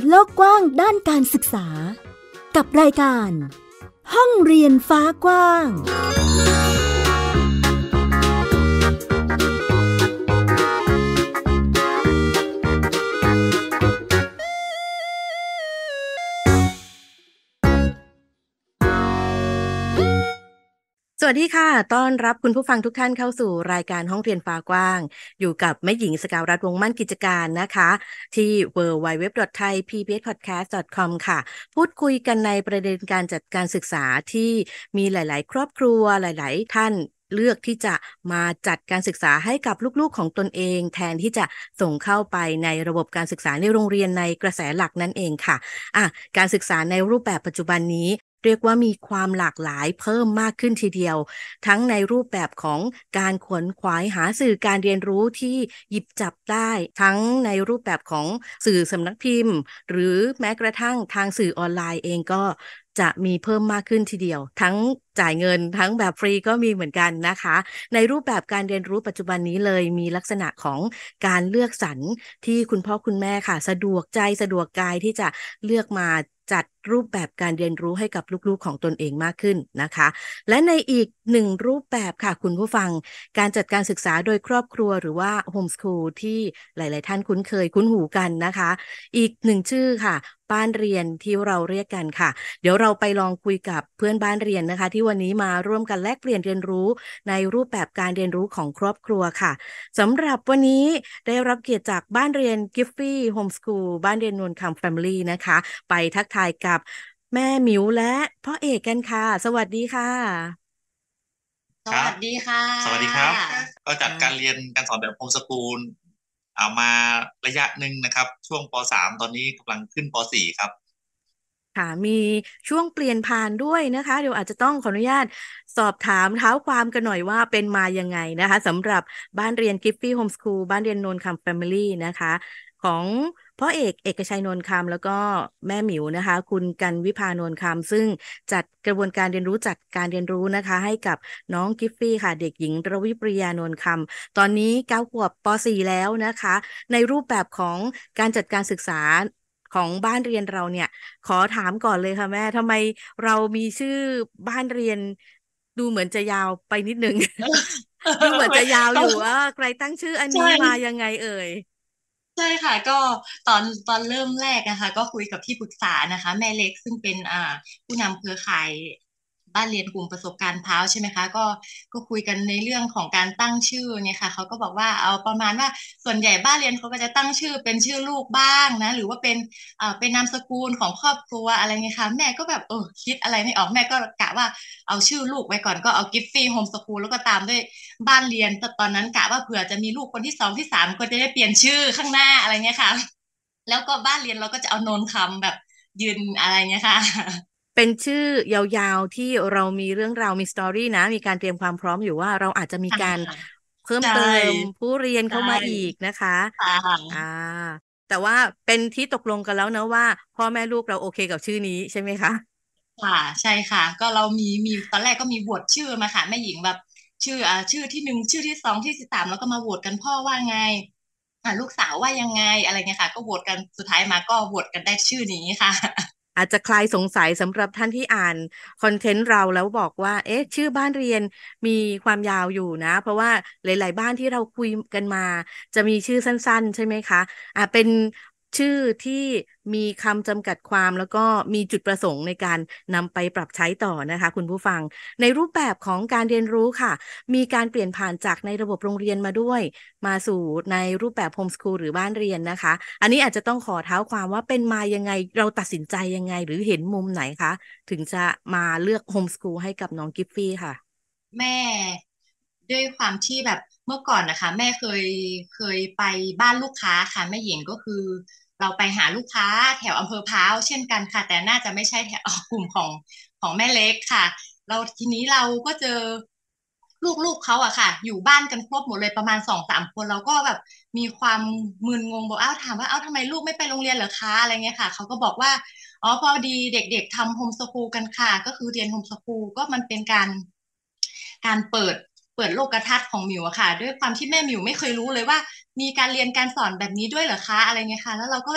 โลกกว้างด้านการศึกษากับรายการห้องเรียนฟ้ากว้างสวัสดีค่ะต้อนรับคุณผู้ฟังทุกท่านเข้าสู่รายการห้องเรียนฟ้ากว้างอยู่กับแม่หญิงสกาวรัตน์วงศ์มั่นกิจการนะคะที่ www.thaipbspodcast.com ค่ะพูดคุยกันในประเด็นการจัดการศึกษาที่มีหลายๆครอบครัวหลายๆท่านเลือกที่จะมาจัดการศึกษาให้กับลูกๆของตนเองแทนที่จะส่งเข้าไปในระบบการศึกษาในโรงเรียนในกระแสหลักนั่นเองค่ะการศึกษาในรูปแบบปัจจุบันนี้เรียกว่ามีความหลากหลายเพิ่มมากขึ้นทีเดียวทั้งในรูปแบบของการขวนขวายหาสื่อการเรียนรู้ที่หยิบจับได้ทั้งในรูปแบบของสื่อสำนักพิมพ์หรือแม้กระทั่งทางสื่อออนไลน์เองก็จะมีเพิ่มมากขึ้นทีเดียวทั้งจ่ายเงินทั้งแบบฟรีก็มีเหมือนกันนะคะในรูปแบบการเรียนรู้ปัจจุบันนี้เลยมีลักษณะของการเลือกสรรที่คุณพ่อคุณแม่ค่ะสะดวกใจสะดวกกายที่จะเลือกมาจัดรูปแบบการเรียนรู้ให้กับลูกๆของตนเองมากขึ้นนะคะและในอีกหนึ่งรูปแบบค่ะคุณผู้ฟังการจัดการศึกษาโดยครอบครัวหรือว่าโฮมสคูลที่หลายๆท่านคุ้นเคยคุ้นหูกันนะคะอีกหนึ่งชื่อค่ะบ้านเรียนที่เราเรียกกันค่ะเดี๋ยวเราไปลองคุยกับเพื่อนบ้านเรียนนะคะที่วันนี้มาร่วมกันแลกเปลี่ยนเรียนรู้ในรูปแบบการเรียนรู้ของครอบครัวค่ะสำหรับวันนี้ได้รับเกียรติจากบ้านเรียนกิฟฟี่โฮมสคูลบ้านเรียนนวลคำแฟมิลี่นะคะไปทักทายกับแม่หมิวและพ่อเอกกันค่ะสวัสดีค่ะสวัสดีค่ะสวัสดีครับก็จัดการเรียนการสอนแบบโฮมสคูลเอามาระยะหนึ่งนะครับช่วงป.3 ตอนนี้กำลังขึ้นป.4 ครับค่ะมีช่วงเปลี่ยนผ่านด้วยนะคะเดี๋ยวอาจจะต้องขออนุญาตสอบถามเท้าความกันหน่อยว่าเป็นมายังไงนะคะสำหรับบ้านเรียนกิฟฟี่โฮมสคูลบ้านเรียนนนท์คำแฟมิลี่นะคะของพ่อเอกเอกชัยนนท์คำแล้วก็แม่หมิวนะคะคุณกันวิภานนท์คำซึ่งจัดกระบวนการเรียนรู้จัดการเรียนรู้นะคะให้กับน้องกิฟฟี่ค่ะเด็กหญิงรวิปริยานนท์คำตอนนี้9 ขวบป.4 แล้วนะคะในรูปแบบของการจัดการศึกษาของบ้านเรียนเราเนี่ยขอถามก่อนเลยค่ะแม่ทำไมเรามีชื่อบ้านเรียนดูเหมือนจะยาวไปนิดนึง ดูเหมือนจะยาวอยู่ใครตั้งชื่ออันนี้มายังไงเอ่ยใช่ค่ะก็ตอนเริ่มแรกนะคะก็คุยกับที่ปรึกษานะคะแม่เล็กซึ่งเป็นผู้นำเครือข่ายบ้านเรียนกลุ่มประสบการณ์พร้าวใช่ไหมคะก็คุยกันในเรื่องของการตั้งชื่อเนี่ยค่ะเขาก็บอกว่าเอาประมาณว่าส่วนใหญ่บ้านเรียนเขาก็จะตั้งชื่อเป็นชื่อลูกบ้างนะหรือว่าเป็นนามสกุลของครอบครัวอะไรเงี้ยค่ะแม่ก็แบบคิดอะไรไม่ออกแม่ก็กะว่าเอาชื่อลูกไว้ก่อนก็เอากิฟฟี่โฮมสคูลแล้วก็ตามด้วย บ้านเรียนตอนนั้นกะว่าเผื่อจะมีลูกคนที่สองที่สามก็จะได้เปลี่ยนชื่อข้างหน้าอะไรเงี้ยค่ะแล้วก็บ้านเรียนเราก็จะเอาโนนคำแบบยืนอะไรเงี้ยค่ะเป็นชื่อยาวๆที่เรามีเรื่องราวมีสตอรี่นะมีการเตรียมความพร้อมอยู่ว่าเราอาจจะมีการเพิ่มใช่เติมผู้เรียนใช่เข้ามาอีกนะคะอ่าค่ะแต่ว่าเป็นที่ตกลงกันแล้วนะว่าพ่อแม่ลูกเราโอเคกับชื่อนี้ใช่ไหมคะค่ะใช่ค่ะก็เรามีตอนแรกก็มีโหวตชื่อมาค่ะแม่หญิงแบบชื่อที่หนึ่งชื่อที่สองที่สามแล้วก็มาโหวตกันพ่อว่าไงลูกสาวว่ายังไงอะไรเงี้ยค่ะก็โหวตกันสุดท้ายมาก็โหวตกันได้ชื่อนี้ค่ะอาจจะคลายสงสัยสำหรับท่านที่อ่านคอนเทนต์เราแล้วบอกว่าเอ๊ะชื่อบ้านเรียนมีความยาวอยู่นะเพราะว่าหลายๆบ้านที่เราคุยกันมาจะมีชื่อสั้นๆใช่ไหมคะเป็นชื่อที่มีคำจำกัดความแล้วก็มีจุดประสงค์ในการนำไปปรับใช้ต่อนะคะคุณผู้ฟังในรูปแบบของการเรียนรู้ค่ะมีการเปลี่ยนผ่านจากในระบบโรงเรียนมาด้วยมาสู่ในรูปแบบโฮมสคูลหรือบ้านเรียนนะคะ อันนี้อาจจะต้องขอเท้าความว่าเป็นมายังไงเราตัดสินใจยังไงหรือเห็นมุมไหนคะถึงจะมาเลือกโฮมสคูลให้กับน้องกิฟฟี่ค่ะแม่ด้วยความที่แบบเมื่อก่อนนะคะแม่เคยไปบ้านลูกค้าค่ะแม่หญิงก็คือเราไปหาลูกค้าแถวอำเภอพร้าวเช่นกันค่ะแต่น่าจะไม่ใช่แถวกลุ่มของแม่เล็กค่ะเราทีนี้เราก็เจอลูกเขาอะค่ะอยู่บ้านกันครบหมดเลยประมาณ2-3 คนเราก็แบบมีความมึนงงบอกถามว่าทำไมลูกไม่ไปโรงเรียนเหรอคะอะไรเงี้ยค่ะเขาก็บอกว่าอ๋อพอดีเด็กๆทำโฮมสคูลกันค่ะก็คือเรียนโฮมสคูลก็มันเป็นการเปิดโลกทัศน์ของหมิวอะค่ะด้วยความที่แม่หมิวไม่เคยรู้เลยว่ามีการเรียนการสอนแบบนี้ด้วยเหรอคะอะไรเงี้ยค่ะแล้วเราก็แบบ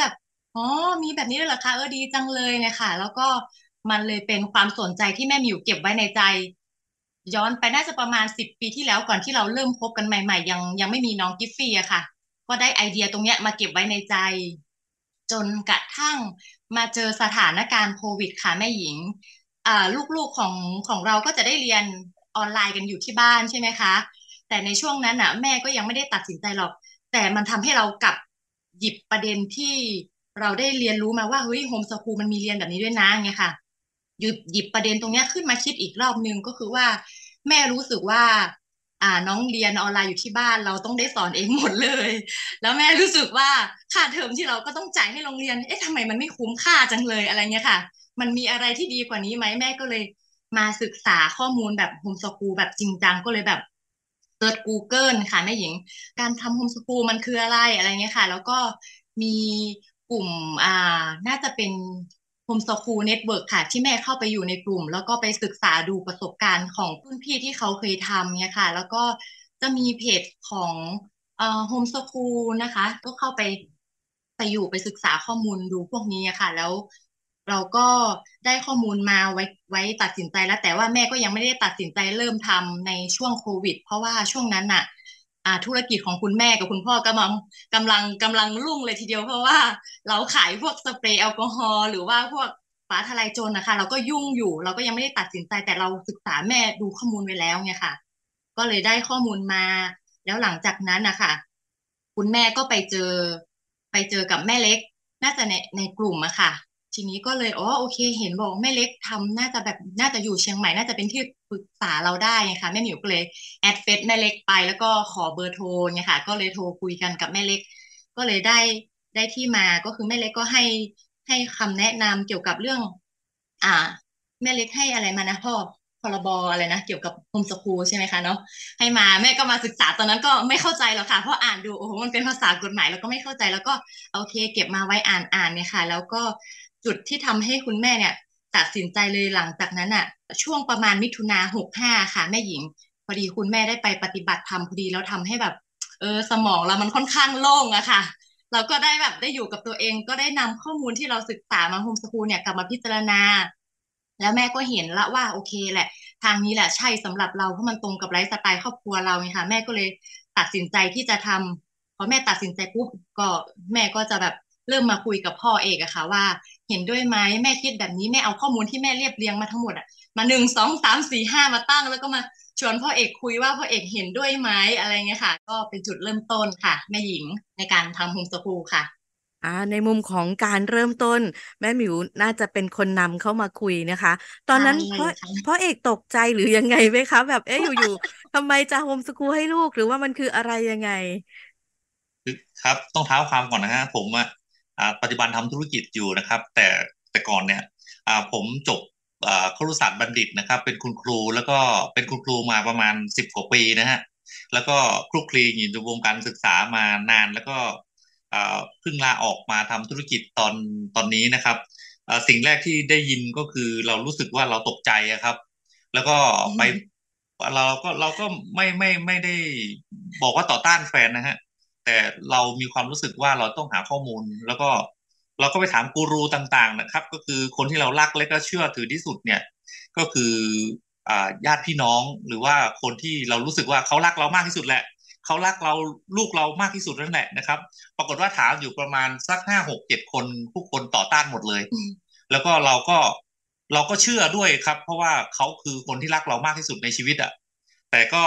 อ๋อมีแบบนี้ด้วยเหรอคะดีจังเลยเนี่ยค่ะแล้วก็มันเลยเป็นความสนใจที่แม่หมิวเก็บไว้ในใจย้อนไปน่าจะประมาณ10 ปีที่แล้วก่อนที่เราเริ่มคบกันใหม่ๆยังไม่มีน้องกิฟฟี่อะค่ะก็ได้ไอเดียตรงเนี้ยมาเก็บไว้ในใจจนกระทั่งมาเจอสถานการณ์โควิดค่ะแม่หญิงลูกๆของเราก็จะได้เรียนออนไลน์กันอยู่ที่บ้านใช่ไหมคะแต่ในช่วงนั้นอะแม่ก็ยังไม่ได้ตัดสินใจหรอก แต่มันทำให้เรากลับหยิบประเด็นที่เราได้เรียนรู้มาว่าเฮ้ยโฮมสคูลมันมีเรียนแบบนี้ด้วยนะไงค่ะหยิบประเด็นตรงเนี้ยขึ้นมาคิดอีกรอบนึงก็คือว่าแม่รู้สึกว่าน้องเรียนออนไลน์อยู่ที่บ้านเราต้องได้สอนเองหมดเลยแล้วแม่รู้สึกว่าค่าเทอมที่เราก็ต้องจ่ายให้โรงเรียนเอ๊ะทำไมมันไม่คุ้มค่าจังเลยอะไรเงี้ยค่ะมันมีอะไรที่ดีกว่านี้ไหมแม่ก็เลยมาศึกษาข้อมูลแบบโฮมสคูลแบบจริงจังก็เลยแบบเซิร์ช Google ค่ะแม่หญิง การทำโฮมสกูลมันคืออะไรอะไรเงี้ยค่ะแล้วก็มีกลุ่มน่าจะเป็นโฮมสกูลเน็ตเวิร์กค่ะที่แม่เข้าไปอยู่ในกลุ่มแล้วก็ไปศึกษาดูประสบการณ์ของรุ่นพี่ที่เขาเคยทำเนี่ยค่ะแล้วก็จะมีเพจของโฮมสกูลนะคะก็เข้าไปอยู่ไปศึกษาข้อมูลดูพวกนี้อะค่ะแล้วเราก็ได้ข้อมูลมาไว้ตัดสินใจแล้วแต่ว่าแม่ก็ยังไม่ได้ตัดสินใจเริ่มทำในช่วงโควิดเพราะว่าช่วงนั้นน่ะ ธุรกิจของคุณแม่กับคุณพ่อกำลังรุ่งเลยทีเดียวเพราะว่าเราขายพวกสเปรย์แอลกอฮอล์หรือว่าพวกฟ้าทลายโจรนะคะเราก็ยุ่งอยู่เราก็ยังไม่ได้ตัดสินใจแต่เราศึกษาแม่ดูข้อมูลไว้แล้วไงค่ะก็เลยได้ข้อมูลมาแล้วหลังจากนั้นนะคะคุณแม่ก็ไปเจอกับแม่เล็กน่าจะในกลุ่มอะค่ะทีนี้ก็เลยอ๋อโอเคเห็นบอกแม่เล็กทำน่าจะแบบน่าจะอยู่เชียงใหม่น่าจะเป็นที่ปรึกษาเราได้ไงค่ะแม่หมิวก็เลย แอดเฟซแม่เล็กไปแล้วก็ขอเบอร์โทรเนี่ยค่ะก็เลยโทรคุยกันกับแม่เล็กก็เลยได้ที่มาก็คือแม่เล็กก็ให้คำแนะนำเกี่ยวกับเรื่องอ่าแม่เล็กให้อะไรมานะพ่อพรบอะไรนะเกี่ยวกับโฮมสคูลใช่ไหมคะเนาะให้มาแม่ก็มาศึกษาตอนนั้นก็ไม่เข้าใจหรอกค่ะเพราะอ่านดูโอ้โหมันเป็นภาษากฎหมายแล้วก็ไม่เข้าใจแล้วก็โอเคเก็บมาไว้อ่านเนี่ยค่ะแล้วก็จุดที่ทำให้คุณแม่เนี่ยตัดสินใจเลยหลังจากนั้นอ่ะช่วงประมาณมิถุนา65ค่ะแม่หญิง พอดีคุณแม่ได้ไปปฏิบัติธรรมพอดีแล้วทำให้แบบสมองเรามันค่อนข้างโล่งอะค่ะเราก็ได้แบบได้อยู่กับตัวเองก็ได้นำข้อมูลที่เราศึกษามาโฮมสคูลเนี่ยกลับมาพิจารณาแล้วแม่ก็เห็นละว่าโอเคแหละทางนี้แหละใช่สำหรับเราเพราะมันตรงกับไลฟ์สไตล์ครอบครัวเราไงค่ะแม่ก็เลยตัดสินใจที่จะทำพอแม่ตัดสินใจปุ๊บก็แม่ก็จะแบบเริ่มมาคุยกับพ่อเอกอะค่ะว่าเห็นด้วยไหมแม่คิดแบบนี้แม่เอาข้อมูลที่แม่เรียบเรียงมาทั้งหมดอะมา1 2 3 4 5มาตั้งแล้วก็มา ชวนพ่อเอกคุยว่าพ่อเอกเห็นด้วยไหมอะไรเงี้ยค่ะก็เป็นจุดเริ่มต้นค่ะแม่หญิงในการทำโฮมสคูลค่ะในมุมของการเริ่มต้นแม่หมิวน่าจะเป็นคนนำเข้ามาคุยนะคะตอนใช่นั้นพ่อเอกตกใจหรือยังไงไหมคะแบบเอ๊ะอยู่ๆทำไมจะโฮมสคูลให้ลูกหรือว่ามันคืออะไรยังไงคือครับต้องเท้าความก่อนนะฮะผมปัจจุบันทำธุรกิจอยู่นะครับแต่ก่อนเนี่ยผมจบครุศาสตร์บัณฑิตนะครับเป็นคุณครูแล้วก็เป็นคุณครูมาประมาณ10 กว่าปีนะฮะแล้วก็คลุกคลีอยู่ในวงการศึกษามานานแล้วก็เพิ่งลาออกมาทำธุรกิจตอนนี้นะครับสิ่งแรกที่ได้ยินก็คือเรารู้สึกว่าเราตกใจอะครับแล้วก็ไปเราก็ไม่ได้บอกว่าต่อต้านแฟนนะฮะ แต่เรามีความรู้สึกว่าเราต้องหาข้อมูลแล้วก็เราก็ไปถามกูรูต่างๆนะครับก็คือคนที่เรารักและก็เชื่อถือที่สุดเนี่ยก็คือญาติพี่น้องหรือว่าคนที่เรารู้สึกว่าเขารักเรามากที่สุดแหละเขารักเราลูกเรามากที่สุดนั่นแหละนะครับปรากฏว่าถามอยู่ประมาณสัก5 6 7 คนผู้คนต่อต้านหมดเลยแล้วก็เราก็เชื่อด้วยครับเพราะว่าเขาคือคนที่รักเรามากที่สุดในชีวิตอ่ะแต่ก็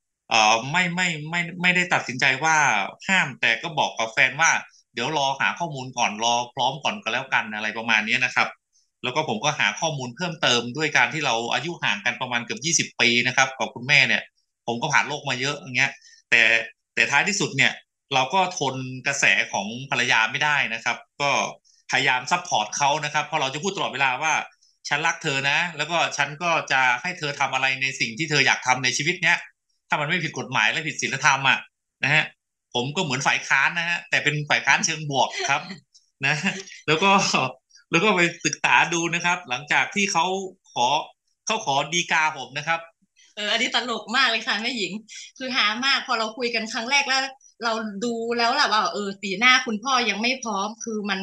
ไม่ได้ตัดสินใจว่าห้ามแต่ก็บอกกับแฟนว่าเดี๋ยวรอหาข้อมูลก่อนรอพร้อมก่อนก็แล้วกันอะไรประมาณนี้นะครับแล้วก็ผมก็หาข้อมูลเพิ่มเติมด้วยการที่เราอายุห่างกันประมาณเกือบ20 ปีนะครับกับคุณแม่เนี่ยผมก็ผ่านโลกมาเยอะอย่างเงี้ยแต่แต่ท้ายที่สุดเนี่ยเราก็ทนกระแสของภรรยาไม่ได้นะครับก็พยายามซัพพอร์ตเขานะครับเพราะเราจะพูดตลอดเวลาว่าฉันรักเธอนะแล้วก็ฉันก็จะให้เธอทำอะไรในสิ่งที่เธออยากทำในชีวิตเนี้ย ถ้ามันไม่ผิดกฎหมายและผิดศีลธรรมอ่ะนะฮะผมก็เหมือนฝ่ายค้านนะฮะแต่เป็นฝ่ายค้านเชิงบวกครับนะแล้วก็แล้วก็ไปศึกษาดูนะครับหลังจากที่ขอขอดีกาผมนะครับอันนี้ตลกมากเลยค่ะแม่หญิงคือหามากพอเราคุยกันครั้งแรกแล้วเราดูแล้วแหละว่าสีหน้าคุณพ่อยังไม่พร้อมคือมัน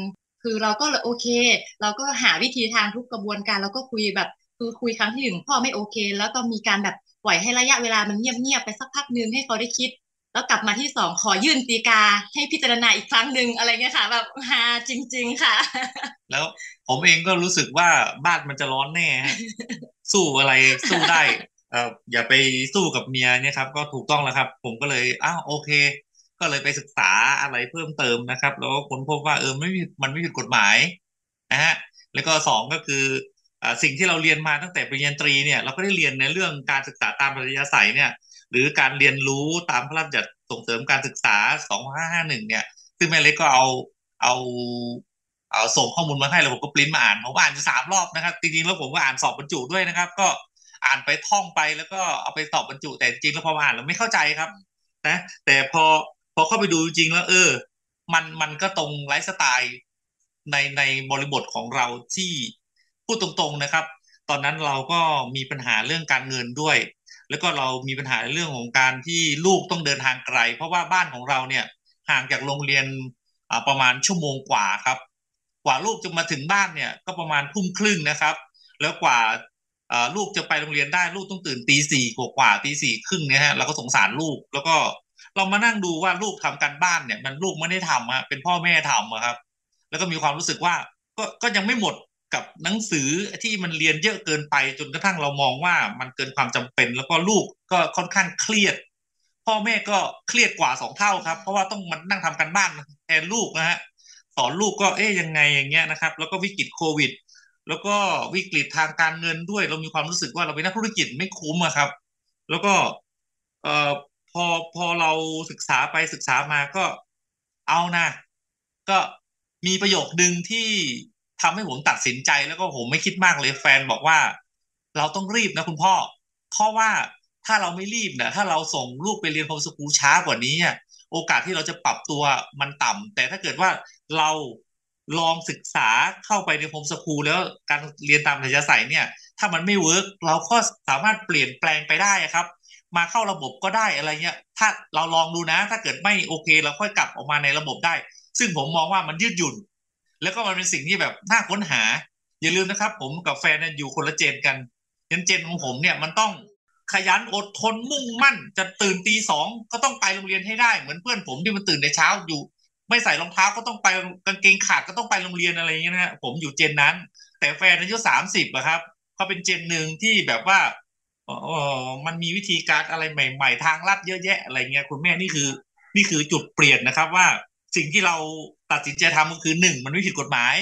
คือเราก็เลยโอเคเราก็หาวิธีทางทุกกระบวนการแล้วก็คุยแบบคือคุยครั้งที่ 1พ่อไม่โอเคแล้วก็มีการแบบปล่อยให้ระยะเวลามันเงียบไปสักพักนึงให้เขาได้คิดแล้วกลับมาที่2ขอยื่นฎีกาให้พิจารณาอีกครั้งหนึ่งอะไรเงี้ยค่ะแบบฮาจริงๆค่ะแล้วผมเองก็รู้สึกว่าบ้านมันจะร้อนแน่ฮะสู้อะไรสู้ได้อย่าไปสู้กับเมียเนี่ยครับก็ถูกต้องแล้วครับผมก็เลยอ้าวโอเคก็เลยไปศึกษาอะไรเพิ่มเติมนะครับแล้วก็ค้นพบว่ามันไม่ผิดกฎหมายนะฮะแล้วก็สองก็คือสิ่งที่เราเรียนมาตั้งแต่ปริญญาตรีเนี่ยเราก็ได้เรียนในเรื่องการศึกษาตามปริญญาศัยเนี่ยหรือการเรียนรู้ตามพระราชบัญญัติส่งเสริมการศึกษา2551เนี่ยซึ่งแม่เล็กก็เอาส่งข้อมูลมาให้แล้วผมก็ปริ้นมาอ่านผมอ่านอยู่3 รอบนะครับจริงๆแล้วผมก็อ่านสอบบรรจุด้วยนะครับก็อ่านไปท่องไปแล้วก็เอาไปสอบบรรจุแต่จริงๆแล้วพอมาอ่านแล้วไม่เข้าใจครับนะแต่พอเข้าไปดูจริงๆแล้วมันก็ตรงไลฟ์สไตล์ในบริบทของเราที่พูดตรงๆนะครับตอนนั้นเราก็มีปัญหาเรื่องการเงินด้วยแล้วก็เรามีปัญหาเรื่องของการที่ลูกต้องเดินทางไกลเพราะว่าบ้านของเราเนี่ยห่างจากโรงเรียนประมาณชั่วโมงกว่าครับกว่าลูกจะมาถึงบ้านเนี่ยก็ประมาณทุ่มครึ่งนะครับแล้วกว่าลูกจะไปโรงเรียนได้ลูกต้องตื่นตี 4กว่าตี 4 ครึ่งเนี่ยฮะเราก็สงสารลูกแล้วก็เรามานั่งดูว่าลูกทำการบ้านเนี่ยมันลูกไม่ได้ทำเป็นพ่อแม่ทำครับแล้วก็มีความรู้สึกว่าก็ยังไม่หมดกับหนังสือที่มันเรียนเยอะเกินไปจนกระทั่งเรามองว่ามันเกินความจำเป็นแล้วก็ลูกก็ค่อนข้างเครียดพ่อแม่ก็เครียดกว่า2 เท่าครับเพราะว่าต้องมานั่งทำการบ้านแทนลูกนะฮะสอนลูกก็ยังไงอย่างเงี้ยนะครับแล้วก็วิกฤตโควิดแล้วก็วิกฤตทางการเงินด้วยเรามีความรู้สึกว่าเราเป็นนักธุรกิจไม่คุ้มอะครับแล้วก็เอ่อพอเราศึกษาไปศึกษามาก็เอานะก็มีประโยคนึงที่ทำให้ผมตัดสินใจแล้วก็ผมไม่คิดมากเลยแฟนบอกว่าเราต้องรีบนะคุณพ่อเพราะว่าถ้าเราไม่รีบเนี่ยถ้าเราส่งลูกไปเรียนโฮมสกูลช้ากว่านี้โอกาสที่เราจะปรับตัวมันต่ำแต่ถ้าเกิดว่าเราลองศึกษาเข้าไปในโฮมสกูลแล้วการเรียนตามอัธยาศัยเนี่ยถ้ามันไม่เวิร์กเราก็สามารถเปลี่ยนแปลงไปได้ครับมาเข้าระบบก็ได้อะไรเงี้ยถ้าเราลองดูนะถ้าเกิดไม่โอเคเราค่อยกลับออกมาในระบบได้ซึ่งผมมองว่ามันยืดหยุ่นแล้วก็มันเป็นสิ่งที่แบบน่าค้นหาอย่าลืมนะครับผมกับแฟนอยู่คนละเจนกันเจนของผมเนี่ยมันต้องขยันอดทนมุ่งมั่นจะตื่นตี 2ก็ต้องไปโรงเรียนให้ได้เหมือนเพื่อนผมที่มันตื่นในเช้าอยู่ไม่ใส่รองเท้าก็ต้องไปกางเกงขาดก็ต้องไปโรงเรียนอะไรอย่างเงี้ยนะฮะผมอยู่เจนนั้นแต่แฟนอายุ30อะครับเขาเป็นเจนหนึ่งที่แบบว่ามันมีวิธีการอะไรใหม่ๆทางลัดเยอะแยะอะไรเงี้ยคุณแม่นี่คือจุดเปลี่ยนนะครับว่าสิ่งที่เราตัดสินใจทำก็คือ1มันไม่ผิดกฎหมาย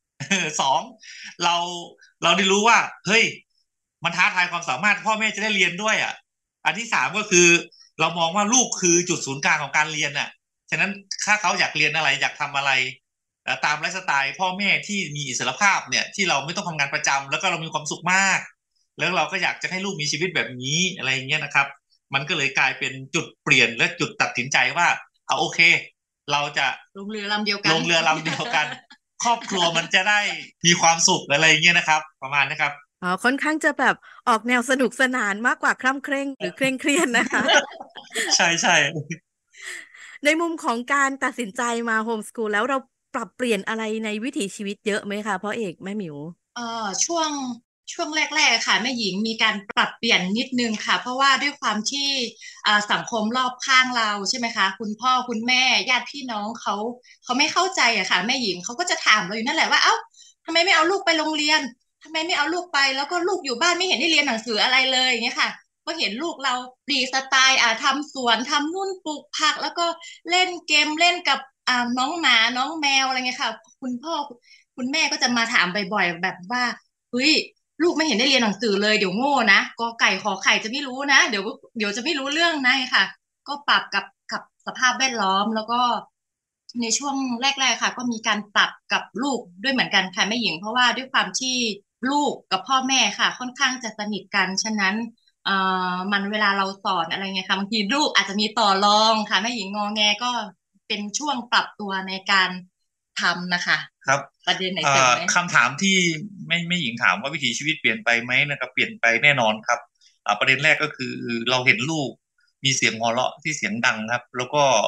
2เราเราได้รู้ว่าเฮ้ยมันท้าทายความสามารถพ่อแม่จะได้เรียนด้วยอันที่3ก็คือเรามองว่าลูกคือจุดศูนย์กลางของการเรียนฉะนั้นถ้าเขาอยากเรียนอะไรอยากทำอะไรตามไลฟ์สไตล์พ่อแม่ที่มีอิสรภาพเนี่ยที่เราไม่ต้องทำงานประจำแล้วก็เรามีความสุขมากแล้วเราก็อยากจะให้ลูกมีชีวิตแบบนี้อะไรอย่างเงี้ยนะครับมันก็เลยกลายเป็นจุดเปลี่ยนและจุดตัดสินใจว่าเอาโอเคเราจะลงเรือลำเดียวกันลงเรือลำเดียวกันครอบครัวมันจะได้มีความสุขอะไรอย่างเงี้ยนะครับประมาณนะครับค่อนข้างจะแบบออกแนวสนุกสนานมากกว่าคร่ำเคร่งหรือเคร่งเครียดนะคะใช่ใช่ในมุมของการตัดสินใจมาโฮมสกูลแล้วเราปรับเปลี่ยนอะไรในวิถีชีวิตเยอะไหมคะพ่อเอกแม่หมิวช่วงแรกๆค่ะแม่หญิงมีการปรับเปลี่ยนนิดนึงค่ะเพราะว่าด้วยความที่สังคมรอบข้างเราใช่ไหมคะคุณพ่อคุณแม่ญาติพี่น้องเขาไม่เข้าใจอะค่ะแม่หญิงเขาก็จะถามเราอยู่นั่นแหละว่าเอ้าทำไมไม่เอาลูกไปโรงเรียนทำไมไม่เอาลูกไปแล้วก็ลูกอยู่บ้านไม่เห็นได้เรียนหนังสืออะไรเลยอย่างเงี้ยค่ะก็เห็นลูกเราฟรีสไตล์ทำสวนทำนู่นปลูกผักแล้วก็เล่นเกมเล่นกับน้องหมาน้องแมวอะไรเงี้ยค่ะคุณพ่อคุณแม่ก็จะมาถามบ่อยๆแบบว่าเฮ้ย ลูกไม่เห็นได้เรียนหนังสือเลยเดี๋ยวโง่นะกอไก่ขอไข่จะไม่รู้นะเดี๋ยวจะไม่รู้เรื่องนะค่ะก็ปรับกับสภาพแวดล้อมแล้วก็ในช่วงแรกๆค่ะก็มีการปรับกับลูกด้วยเหมือนกันค่ะแม่หญิงเพราะว่าด้วยความที่ลูกกับพ่อแม่ค่ะค่อนข้างจะสนิทกันฉะนั้นมันเวลาเราสอนอะไรเงี้ยค่ะบางทีลูกอาจจะมีต่อรองค่ะแม่หญิงงอแงก็เป็นช่วงปรับตัวในการทำนะคะครับประเด็นไหนเสริมไหมคำถามที่ไม่หญิงถามว่าวิถีชีวิตเปลี่ยนไปไหมนะครับเปลี่ยนไปแน่นอนครับประเด็นแรกก็คือเราเห็นลูกมีเสียงหัวเราะที่เสียงดังครับแล้วก็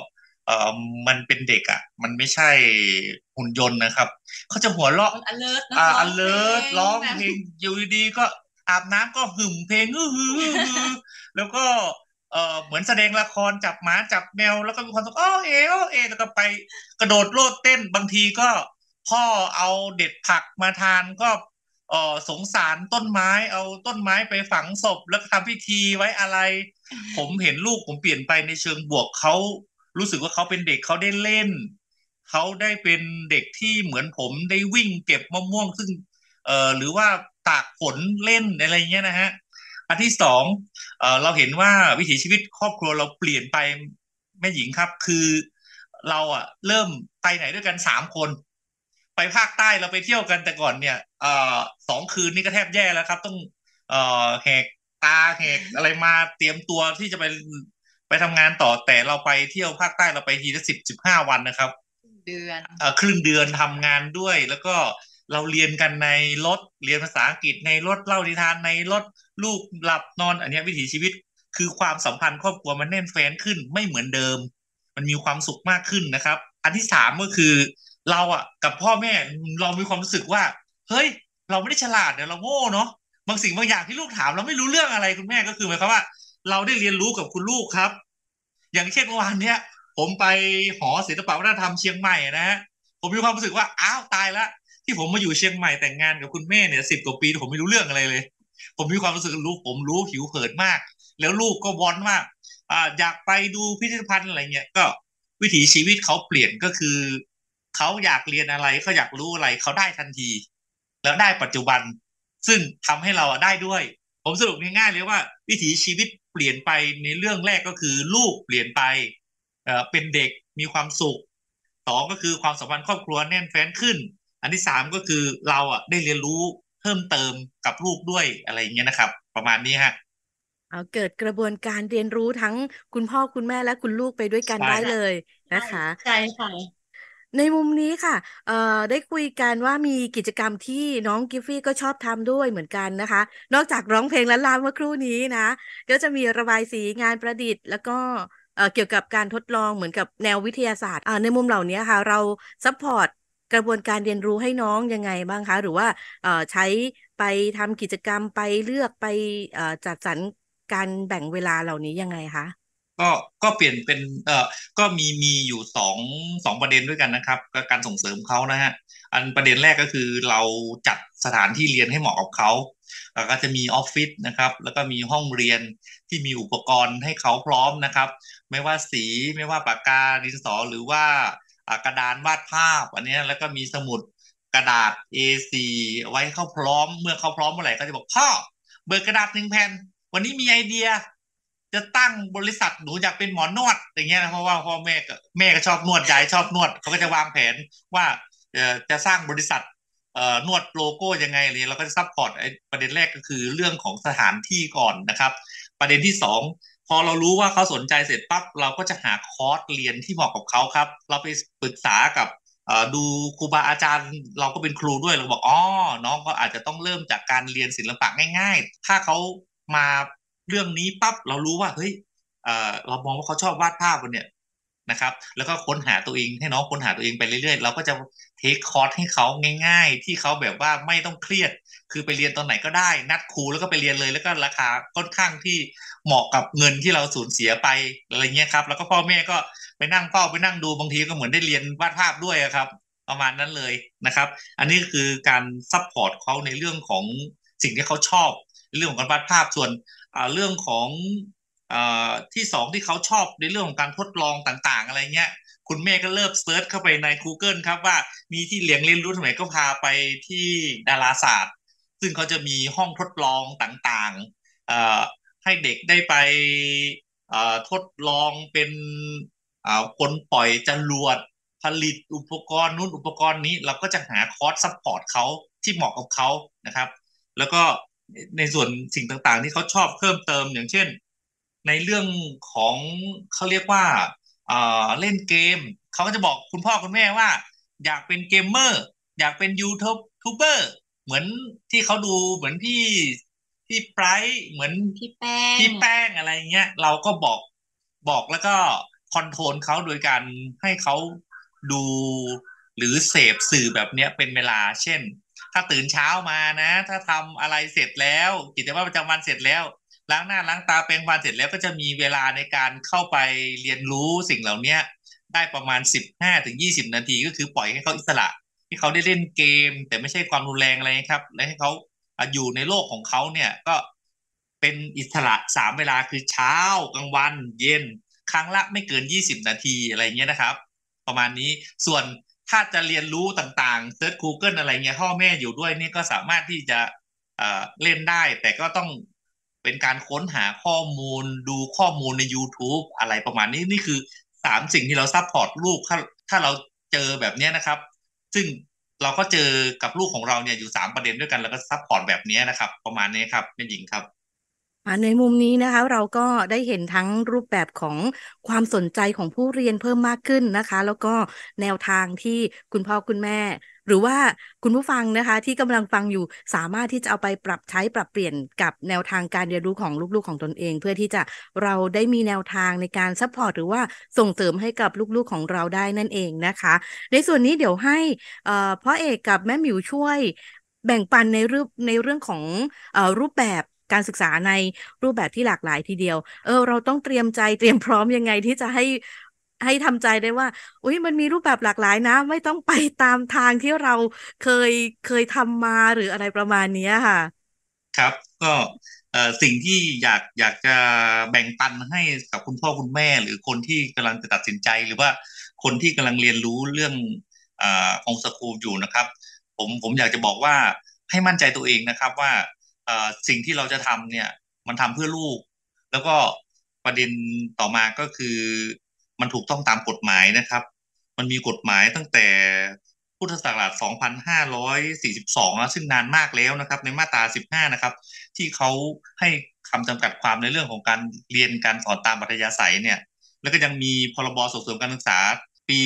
เอ่อมันเป็นเด็กอ่ะมันไม่ใช่หุ่นยนต์นะครับเขาจะหัวเราะมัน alert นะร้องเพล alert งร้องแบบเพลงอยู่ดีๆก็อาบน้ำก็หึ่มเพลงแล้วก็เหมือนแสดงละครจับหมาจับแมวแล้วก็มีความสุขอ้อเอแล้วก็ไปกระโดดโลดเต้นบางทีก็พ่อเอาเด็ดผักมาทานก็สงสารต้นไม้เอาต้นไม้ไปฝังศพแล้วก็ทำพิธีไว้อะไรผมเห็นลูกผมเปลี่ยนไปในเชิงบวกเขารู้สึกว่าเขาเป็นเด็กเขาได้เล่นเขาได้เป็นเด็กที่เหมือนผมได้วิ่งเก็บมะม่วงซึ่งหรือว่าตากฝนเล่นอะไรเงี้ยนะฮะอันที่สองเราเห็นว่าวิถีชีวิตครอบครัวเราเปลี่ยนไปแม่หญิงครับคือเราอะเริ่มไปไหนด้วยกัน3 คนไปภาคใต้เราไปเที่ยวกันแต่ก่อนเนี่ย2 คืนนี่ก็แทบแย่แล้วครับต้องแหกตาแหกอะไรมาเตรียมตัวที่จะไปทำงานต่อแต่เราไปเที่ยวภาคใต้เราไปทีละ10-15 วันนะครับเดือนครึ่งเดือนทำงานด้วยแล้วก็เราเรียนกันในรถเรียนภาษาอังกฤษในรถเล่านิทานในรถลูกหลับนอนอันนี้วิถีชีวิตคือความสัมพันธ์ครอบครัวมันแน่นแฟ้นขึ้นไม่เหมือนเดิมมันมีความสุขมากขึ้นนะครับอันที่3ก็คือเราอ่ะกับพ่อแม่เรามีความรู้สึกว่าเฮ้ยเราไม่ได้ฉลาดเนี่ยเราโง่เนาะบางสิ่งบางอย่างที่ลูกถามเราไม่รู้เรื่องอะไรคุณแม่ก็คือหมายความว่าเราได้เรียนรู้กับคุณลูกครับอย่างเช่นเมื่อวานเนี้ยผมไปหอศิลปวัฒนธรรมเชียงใหม่นะฮะผมมีความรู้สึกว่าอ้าวตายละที่ผมมาอยู่เชียงใหม่แต่งงานกับคุณแม่เนี่ย10 กว่าปีผมไม่รู้เรื่องอะไรเลยผมมีความรู้สึกผมรู้ผิวเผินมากแล้วลูกก็วอนมากอยากไปดูพิพิธภัณฑ์อะไรเงี้ยก็วิถีชีวิตเขาเปลี่ยนก็คือเขาอยากเรียนอะไรเขาอยากรู้อะไรเขาได้ทันทีแล้วได้ปัจจุบันซึ่งทำให้เราได้ด้วยผมสรุปง่ายๆเลยว่าวิถีชีวิตเปลี่ยนไปในเรื่องแรกก็คือลูกเปลี่ยนไปเป็นเด็กมีความสุข2ก็คือความสัมพันธ์ครอบครัวแน่นแฟ้นขึ้นอันที่3ก็คือเราอ่ะได้เรียนรู้เพิ่มเติมกับลูกด้วยอะไรอย่างเงี้ยนะครับประมาณนี้ฮะเอาเกิดกระบวนการเรียนรู้ทั้งคุณพ่อคุณแม่และคุณลูกไปด้วยกันใช่ได้เลยใช่นะคะใช่ค่ะในมุมนี้ค่ะได้คุยกันว่ามีกิจกรรมที่น้องกิฟฟี่ก็ชอบทำด้วยเหมือนกันนะคะนอกจากร้องเพลงและลามเมื่อครู่นี้นะก็จะมีระบายสีงานประดิษฐ์แล้วก็เกี่ยวกับการทดลองเหมือนกับแนววิทยาศาสตร์ในมุมเหล่านี้ค่ะเราซัพพอร์ตกระบวนการเรียนรู้ให้น้องยังไงบ้างคะหรือว่าใช้ไปทำกิจกรรมไปเลือกไปจัดสรรการแบ่งเวลาเหล่านี้ยังไงคะก็ก็เปลี่ยนเป็นก็มีอยู่สองประเด็นด้วยกันนะครับก็การส่งเสริมเขานะฮะอันประเด็นแรกก็คือเราจัดสถานที่เรียนให้เหมาะกับเขาก็จะมีออฟฟิศนะครับแล้วก็มีห้องเรียนที่มีอุปกรณ์ให้เขาพร้อมนะครับไม่ว่าสีไม่ว่าปากกาดินสอหรือว่ากระดานวาดภาพอันเนี้ยแล้วก็มีสมุดกระดาษ A4 ไว้ให้เขาพร้อมเมื่อเขาพร้อมเมื่อไหร่ก็จะบอกพ่อเบิกกระดาษ1 แผ่นวันนี้มีไอเดีย จะตั้งบริษัทหนูอยากเป็นหมอนวดอย่างเงี้ยนะเพราะว่าพ่อแม่ก็ชอบนวดยายชอบนวดเขาก็จะวางแผนว่าจะสร้างบริษัทนวดโลโก้ยังไงอะไรเราก็จะซัพพอร์ตไอ้ประเด็นแรกก็คือเรื่องของสถานที่ก่อนนะครับประเด็นที่2พอเรารู้ว่าเขาสนใจเสร็จปั๊บเราก็จะหาคอร์สเรียนที่เหมาะกับเขาครับเราไปปรึกษากับดูครูบาอาจารย์เราก็เป็นครูด้วยเราบอกอ๋อน้องก็อาจจะต้องเริ่มจากการเรียนศิลปะง่ายๆถ้าเขามาเรื่องนี้ปั๊บเรารู้ว่าเฮ้ยเรามองว่าเขาชอบวาดภาพเนี่ยนะครับแล้วก็ค้นหาตัวเองให้น้องค้นหาตัวเองไปเรื่อยๆเราก็จะเทคคอร์สให้เขาง่ายๆที่เขาแบบว่าไม่ต้องเครียดคือไปเรียนตอนไหนก็ได้นัดครูแล้วก็ไปเรียนเลยแล้วก็ราคาค่อนข้างที่เหมาะกับเงินที่เราสูญเสียไปอะไรเงี้ยครับแล้วก็พ่อแม่ก็ไปนั่งเฝ้าไปนั่งดูบางทีก็เหมือนได้เรียนวาดภาพด้วยครับประมาณนั้นเลยนะครับอันนี้คือการซัพพอร์ตเขาในเรื่องของสิ่งที่เขาชอบเรื่องของการวาดภาพส่วนเรื่องของที่2ที่เขาชอบในเรื่องของการทดลองต่างๆอะไรเงี้ยคุณแม่ก็เริ่มเซิร์ชเข้าไปใน Google ครับว่ามีที่เรียนรู้ตรงไหนก็พาไปที่ดาราศาสตร์ซึ่งเขาจะมีห้องทดลองต่างๆให้เด็กได้ไปทดลองเป็นคนปล่อยจรวดผลิตอุปกรณ์นู้นอุปกรณ์นี้เราก็จะหาคอร์สซัพพอร์ตเขาที่เหมาะกับเขานะครับแล้วก็ในส่วนสิ่งต่างๆที่เขาชอบเพิ่มเติมอย่างเช่นในเรื่องของเขาเรียกว่าเล่นเกมเขาก็จะบอกคุณพ่อคุณแม่ว่าอยากเป็นเกมเมอร์อยากเป็นยูทูบเบอร์เหมือนที่เขาดูเหมือนพี่ไบรท์เหมือนพี่แป้งพี่แป้งอะไรเงี้ยเราก็บอกแล้วก็คอนโทรลเขาโดยการให้เขาดูหรือเสพสื่อแบบเนี้ยเป็นเวลาเช่นถ้าตื่นเช้ามานะถ้าทำอะไรเสร็จแล้วกิจวัตรประจำวันเสร็จแล้วล้างหน้าล้างตาแปรงฟันเสร็จแล้วก็จะมีเวลาในการเข้าไปเรียนรู้สิ่งเหล่านี้ได้ประมาณ15 ถึง 20 นาทีก็คือปล่อยให้เขาอิสระให้เขาได้เล่นเกมแต่ไม่ใช่ความรุนแรงอะไรครับและให้เขาอยู่ในโลกของเขาเนี่ยก็เป็นอิสระ3 เวลาคือเช้ากลางวันเย็นครั้งละไม่เกิน20 นาทีอะไรเงี้ยนะครับประมาณนี้ส่วนถ้าจะเรียนรู้ต่างๆเซิร์ช Google อะไรเงี้ยพ่อแม่อยู่ด้วยนี่ก็สามารถที่จะเล่นได้แต่ก็ต้องเป็นการค้นหาข้อมูลดูข้อมูลใน YouTube อะไรประมาณนี้นี่คือ3 สิ่งที่เราซัพพอร์ตลูกถ้าเราเจอแบบนี้นะครับซึ่งเราก็เจอกับลูกของเราเนี่ยอยู่3 ประเด็นด้วยกันแล้วก็ซัพพอร์ตแบบนี้นะครับประมาณนี้ครับแม่หญิงครับในมุมนี้นะคะเราก็ได้เห็นทั้งรูปแบบของความสนใจของผู้เรียนเพิ่มมากขึ้นนะคะแล้วก็แนวทางที่คุณพ่อคุณแม่หรือว่าคุณผู้ฟังนะคะที่กำลังฟังอยู่สามารถที่จะเอาไปปรับใช้ปรับเปลี่ยนกับแนวทางการเรียนรู้ของลูกๆของตนเองเพื่อที่จะเราได้มีแนวทางในการซัพพอร์ตหรือว่าส่งเสริมให้กับลูกๆของเราได้นั่นเองนะคะในส่วนนี้เดี๋ยวให้พ่อเอกกับแม่หมิวช่วยแบ่งปันในเรื่องของรูปแบบการศึกษาในรูปแบบที่หลากหลายทีเดียวเราต้องเตรียมใจเตรียมพร้อมยังไงที่จะให้ทำใจได้ว่าอุ๊ยมันมีรูปแบบหลากหลายนะไม่ต้องไปตามทางที่เราเคยเคยทำมาหรืออะไรประมาณนี้ค่ะครับก็สิ่งที่อยากจะแบ่งปันให้กับคุณพ่อคุณแม่หรือคนที่กำลังจะตัดสินใจหรือว่าคนที่กำลังเรียนรู้เรื่องโฮมสคูลอยู่นะครับผมอยากจะบอกว่าให้มั่นใจตัวเองนะครับว่าสิ่งที่เราจะทำเนี่ยมันทำเพื่อลูกแล้วก็ประเด็นต่อมาก็คือมันถูกต้องตามกฎหมายนะครับมันมีกฎหมายตั้งแต่พุทธศักราช2542นะซึ่งนานมากแล้วนะครับในมาตรา15นะครับที่เขาให้คำจำกัดความในเรื่องของการเรียนการสอนตามอัธยาศัยเนี่ยแล้วก็ยังมีพรบส่งเสริมการศึกษาปี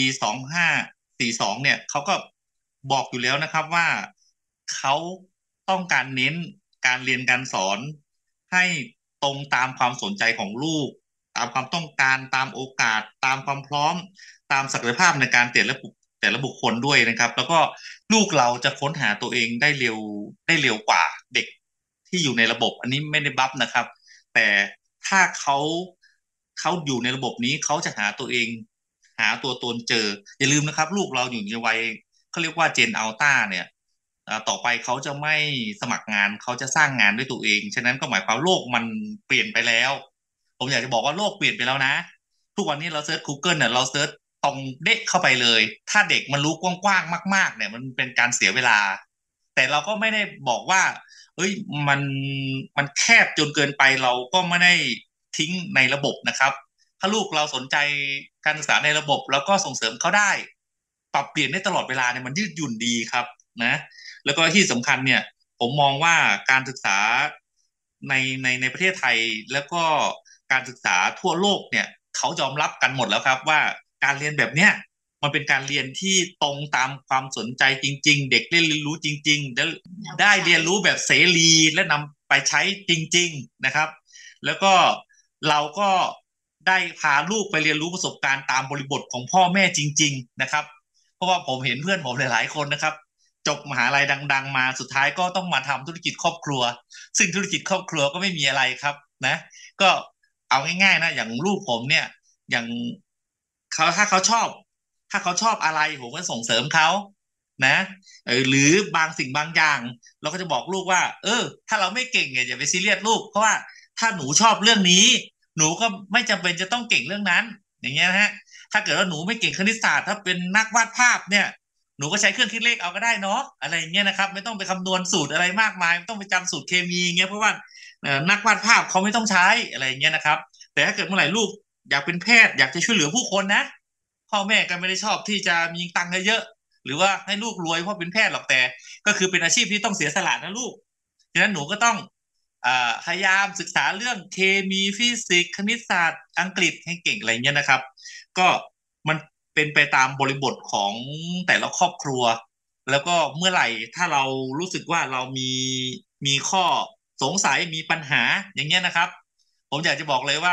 2542เนี่ยเขาก็บอกอยู่แล้วนะครับว่าเขาต้องการเน้นการเรียนการสอนให้ตรงตามความสนใจของลูกตามความต้องการตามโอกาสตามความพร้อมตามศักยภาพในการแต่ละบุคคลด้วยนะครับแล้วก็ลูกเราจะค้นหาตัวเองได้เร็วกว่าเด็กที่อยู่ในระบบอันนี้ไม่ได้บัฟนะครับแต่ถ้าเขาอยู่ในระบบนี้เขาจะหาตัวเองหาตัวตนเจออย่าลืมนะครับลูกเราอยู่ในวัยเขาเรียกว่าเจนอัลต้าเนี่ยต่อไปเขาจะไม่สมัครงานเขาจะสร้างงานด้วยตัวเองฉะนั้นก็หมายความโลกมันเปลี่ยนไปแล้วผมอยากจะบอกว่าโลกเปลี่ยนไปแล้วนะทุกวันนี้เราเซิร์ช Google เนี่ยเราเซิร์ชตรงเด็กเข้าไปเลยถ้าเด็กมันรู้กว้างๆมากๆเนี่ยมันเป็นการเสียเวลาแต่เราก็ไม่ได้บอกว่าเอ้ยมันมันแคบจนเกินไปเราก็ไม่ได้ทิ้งในระบบนะครับถ้าลูกเราสนใจการศึกษาในระบบแล้วก็ส่งเสริมเขาได้ปรับเปลี่ยนได้ตลอดเวลาเนี่ยมันยืดหยุ่นดีครับนะแล้วก็ที่สำคัญเนี่ยผมมองว่าการศึกษาในประเทศไทยแล้วก็การศึกษาทั่วโลกเนี่ยเขายอมรับกันหมดแล้วครับว่าการเรียนแบบเนี้ยมันเป็นการเรียนที่ตรงตามความสนใจจริงๆเด็กเรียนรู้จริงๆและได้เรียนรู้แบบเสรีและนำไปใช้จริงๆนะครับแล้วก็เราก็ได้พาลูกไปเรียนรู้ประสบการณ์ตามบริบทของพ่อแม่จริงๆนะครับเพราะว่าผมเห็นเพื่อนผมหลายๆคนนะครับจบมหาลัยดังๆมาสุดท้ายก็ต้องมาทำธุรกิจครอบครัวซึ่งธุรกิจครอบครัวก็ไม่มีอะไรครับนะก็เอาง่ายๆนะอย่างลูกผมเนี่ยอย่างเขาถ้าเขาชอบอะไรผมก็ส่งเสริมเขานะหรือบางสิ่งบางอย่างเราก็จะบอกลูกว่าถ้าเราไม่เก่งเนี่ยอย่าไปซีเรียสลูกเพราะว่าถ้าหนูชอบเรื่องนี้หนูก็ไม่จำเป็นจะต้องเก่งเรื่องนั้นอย่างเงี้ยนะฮะถ้าเกิดว่าหนูไม่เก่งคณิตศาสตร์ถ้าเป็นนักวาดภาพเนี่ยหนูก็ใช้เครื่องคิดเลขเอาก็ได้เนาะอะไรอย่างเงี้ยนะครับไม่ต้องไปคำนวณสูตรอะไรมากมายไม่ต้องไปจำสูตรเคมีเงี้ยเพราะว่านักวาดภาพเขาไม่ต้องใช้อะไรอย่างเงี้ยนะครับแต่ถ้าเกิดเมื่อไหร่ลูกอยากเป็นแพทย์อยากจะช่วยเหลือผู้คนนะพ่อแม่ก็ไม่ได้ชอบที่จะมีตังค์เยอะหรือว่าให้ลูกรวยเพราะเป็นแพทย์หรอกแต่ก็คือเป็นอาชีพที่ต้องเสียสละนะลูกฉะนั้นหนูก็ต้องพยายามศึกษาเรื่องเคมีฟิสิกส์คณิตศาสตร์อังกฤษให้เก่งอะไรเงี้ยนะครับก็มันเป็นไปตามบริบทของแต่ละครอบครัวแล้วก็เมื่อไหร่ถ้าเรารู้สึกว่าเรามีข้อสงสัยมีปัญหาอย่างเงี้ยนะครับผมอยากจะบอกเลยว่า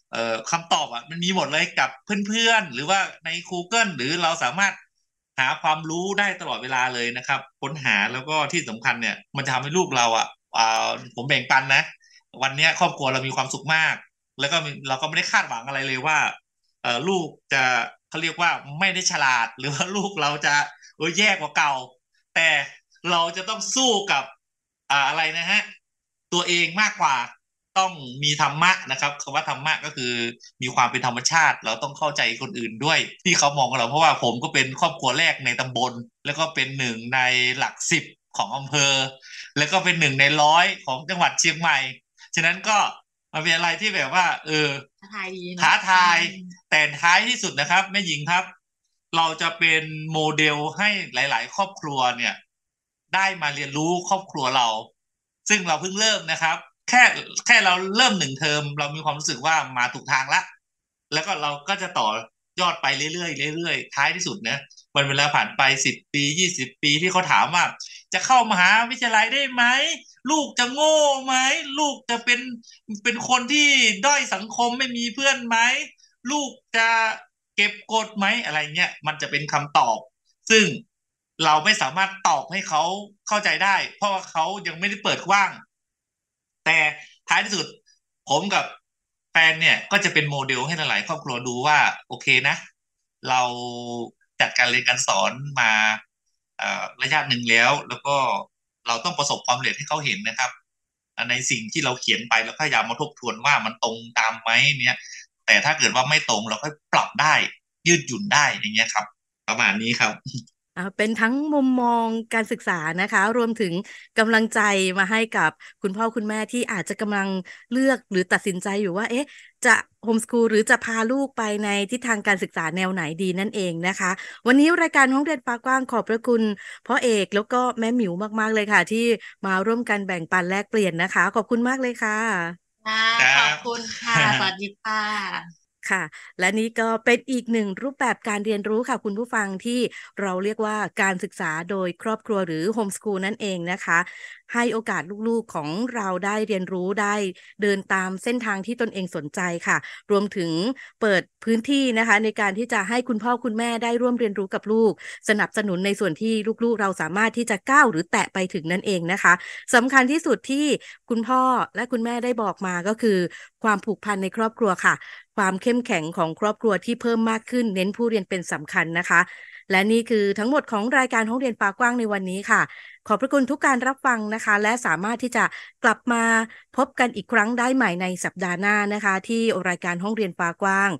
คำตอบมันมีหมดเลยกับเพื่อนๆหรือว่าใน Google หรือเราสามารถหาความรู้ได้ตลอดเวลาเลยนะครับค้นหาแล้วก็ที่สำคัญเนี่ยมันจะทำให้ลูกเราผมแบ่งปันนะวันนี้ครอบครัวเรามีความสุขมากแล้วก็เราก็ไม่ได้คาดหวังอะไรเลยว่าลูกจะเขาเรียกว่าไม่ได้ฉลาดหรือว่าลูกเราจะแย่กว่าเก่าแต่เราจะต้องสู้กับอะไรนะฮะตัวเองมากกว่าต้องมีธรรมะนะครับคำว่าธรรมะก็คือมีความเป็นธรรมชาติเราต้องเข้าใจคนอื่นด้วยที่เขามองเราเพราะว่าผมก็เป็นครอบครัวแรกในตำบลแล้วก็เป็นหนึ่งในหลัก10ของอำเภอแล้วก็เป็น1 ใน 100ของจังหวัดเชียงใหม่ฉะนั้นก็มันเป็นอะไรที่แบบว่าท้าทายดีนะท้าทายแต่ท้ายที่สุดนะครับแม่หญิงครับเราจะเป็นโมเดลให้หลายๆครอบครัวเนี่ยได้มาเรียนรู้ครอบครัวเราซึ่งเราเพิ่งเริ่มนะครับแค่เราเริ่ม1 เทอมเรามีความรู้สึกว่ามาถูกทางละแล้วก็เราก็จะต่อยอดไปเรื่อยๆเรื่อยๆท้ายที่สุดนะวันเวลาผ่านไป10 ปี20 ปีที่เขาถามว่าจะเข้ามหาวิทยาลัยได้ไหมลูกจะโง่ไหมลูกจะเป็นคนที่ด้อยสังคมไม่มีเพื่อนไหมลูกจะเก็บกดไหมอะไรเงี้ยมันจะเป็นคำตอบซึ่งเราไม่สามารถตอบให้เขาเข้าใจได้เพราะว่าเขายังไม่ได้เปิดกว้างแต่ท้ายที่สุดผมกับแฟนเนี่ยก็จะเป็นโมเดลให้หลายๆครอบครัวดูว่าโอเคนะเราจัดการเรียนการสอนมาระยะหนึ่งแล้วก็เราต้องประสบความสำเร็จให้เขาเห็นนะครับในสิ่งที่เราเขียนไปแล้วพยายามมาทบทวนว่ามันตรงตามไหมเนี่ยแต่ถ้าเกิดว่าไม่ตรงเราก็ปรับได้ยืดหยุ่นได้อย่างเงี้ยครับประมาณนี้ครับเป็นทั้งมุมมองการศึกษานะคะรวมถึงกำลังใจมาให้กับคุณพ่อคุณแม่ที่อาจจะกำลังเลือกหรือตัดสินใจอยู่ว่าจะโฮมสคูลหรือจะพาลูกไปในทิศทางการศึกษาแนวไหนดีนั่นเองนะคะวันนี้รายการห้องเรียนฟ้ากว้างขอบพระคุณพ่อเอกแล้วก็แม่หมิวมากๆเลยค่ะที่มาร่วมกันแบ่งปันแลกเปลี่ยนนะคะขอบคุณมากเลยค่ะขอบคุณค่ะสวัสดีค่ะค่ะและนี่ก็เป็นอีกหนึ่งรูปแบบการเรียนรู้ค่ะคุณผู้ฟังที่เราเรียกว่าการศึกษาโดยครอบครัวหรือโฮมสคูลนั่นเองนะคะให้โอกาสลูกๆของเราได้เรียนรู้ได้เดินตามเส้นทางที่ตนเองสนใจค่ะรวมถึงเปิดพื้นที่นะคะในการที่จะให้คุณพ่อคุณแม่ได้ร่วมเรียนรู้กับลูกสนับสนุนในส่วนที่ลูกๆเราสามารถที่จะก้าวหรือแตะไปถึงนั่นเองนะคะสำคัญที่สุดที่คุณพ่อและคุณแม่ได้บอกมาก็คือความผูกพันในครอบครัวค่ะความเข้มแข็งของครอบครัวที่เพิ่มมากขึ้นเน้นผู้เรียนเป็นสำคัญนะคะและนี่คือทั้งหมดของรายการห้องเรียนฟ้ากว้างในวันนี้ค่ะขอบพระคุณทุกการรับฟังนะคะและสามารถที่จะกลับมาพบกันอีกครั้งได้ใหม่ในสัปดาห์หน้านะคะที่รายการห้องเรียนฟ้ากว้าง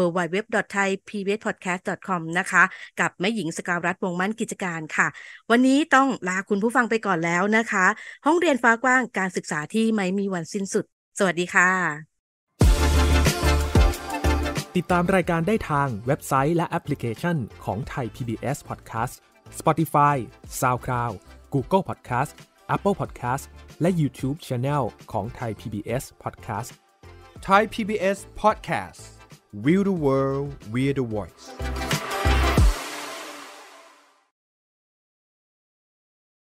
www.thaipbspodcast.com นะคะกับแม่หญิงสกาวรัตน์วงศ์มั่นกิจการค่ะวันนี้ต้องลาคุณผู้ฟังไปก่อนแล้วนะคะห้องเรียนฟ้ากว้างการศึกษาที่ไม่มีวันสิ้นสุดสวัสดีค่ะติดตามรายการได้ทางเว็บไซต์และแอปพลิเคชันของ Thai PBS Podcast Spotify SoundCloud Google Podcast Apple Podcast และ YouTube Channel ของ Thai PBS Podcast Thai PBS Podcast We the World We the Voice